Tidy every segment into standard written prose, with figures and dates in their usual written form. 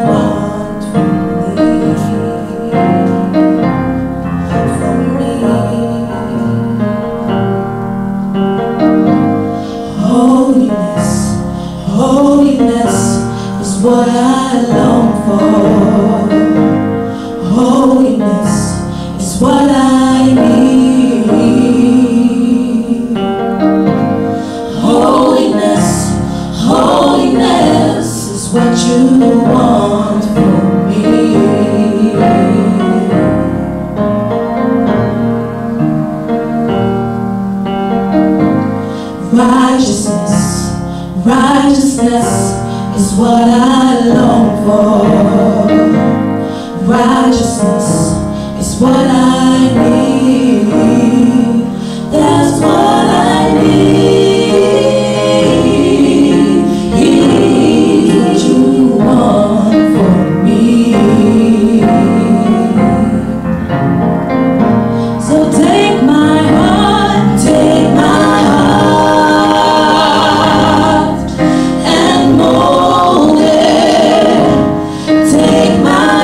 want from me. Holiness, holiness is what I long for. Holiness is what I need. Holiness, holiness is what you want from me. Righteousness, righteousness is what I long for. Righteousness is what I need. That's what I need. What you want from me. So take my heart, take my heart and mold it. Take my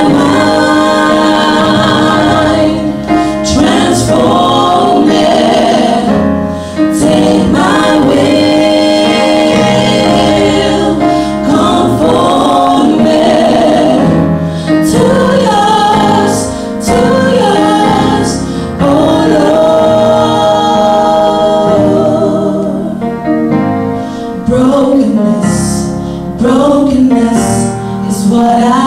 mind, transform it. Take my will, conform it to yours, oh Lord. Brokenness, brokenness is what I